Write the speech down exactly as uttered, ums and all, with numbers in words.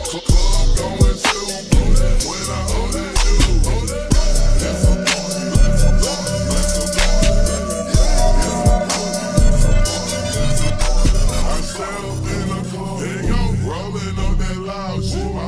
Club going stupid when I hold that dude. It's a party, it's a party, it's a party. I step in the club, rolling up that loud shit.